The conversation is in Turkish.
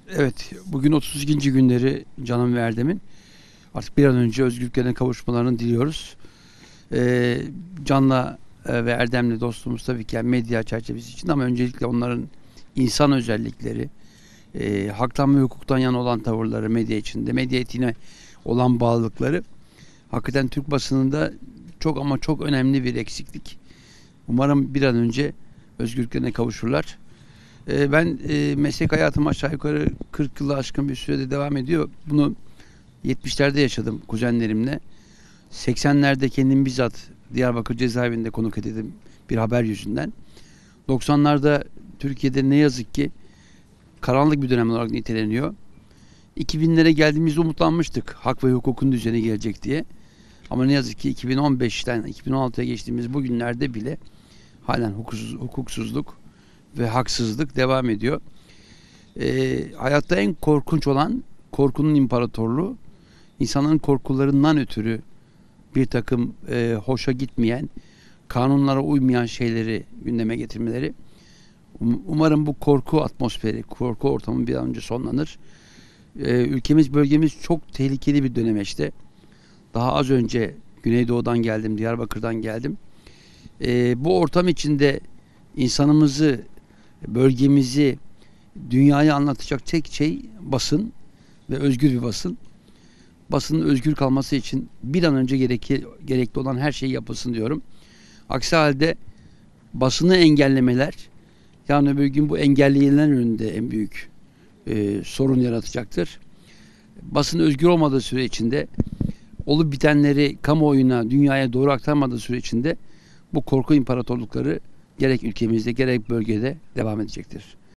Evet, bugün 32. günleri Can'ın ve Erdem'in. Artık bir an önce özgürlüklerine kavuşmalarını diliyoruz. Ee, Can'la ve Erdem'le dostluğumuz tabii ki yani medya çerçevesi için ama öncelikle onların insan özellikleri, haktan ve hukuktan yana olan tavırları medya içinde, medya etiğine olan bağlılıkları hakikaten Türk basınında çok ama çok önemli bir eksiklik. Umarım bir an önce özgürlüklerine kavuşurlar. Ben meslek hayatım aşağı yukarı 40 yılı aşkın bir sürede devam ediyor. Bunu 70'lerde yaşadım kuzenlerimle. 80'lerde kendim bizzat Diyarbakır cezaevinde konuk edildim bir haber yüzünden. 90'larda Türkiye'de ne yazık ki karanlık bir dönem olarak niteleniyor. 2000'lere geldiğimizde umutlanmıştık hak ve hukukun düzeni gelecek diye. Ama ne yazık ki 2015'ten 2016'ya geçtiğimiz bu günlerde bile halen hukuksuzluk ve haksızlık devam ediyor. Hayatta en korkunç olan korkunun imparatorluğu, insanların korkularından ötürü bir takım hoşa gitmeyen, kanunlara uymayan şeyleri gündeme getirmeleri. Umarım bu korku atmosferi, korku ortamı bir an önce sonlanır. Ülkemiz, bölgemiz çok tehlikeli bir dönemeçte. Daha az önce Güneydoğu'dan geldim, Diyarbakır'dan geldim. Bu ortam içinde insanımızı, bölgemizi, dünyayı anlatacak tek şey basın ve özgür bir basın. Basının özgür kalması için bir an önce gerekli olan her şey yapılsın diyorum. Aksi halde basını engellemeler, yani öbür gün bu engelleyenlerin önünde en büyük sorun yaratacaktır. Basın özgür olmadığı süre içinde, olup bitenleri kamuoyuna, dünyaya doğru aktarmadığı süre içinde bu korku imparatorlukları gerek ülkemizde gerek bölgede devam edecektir.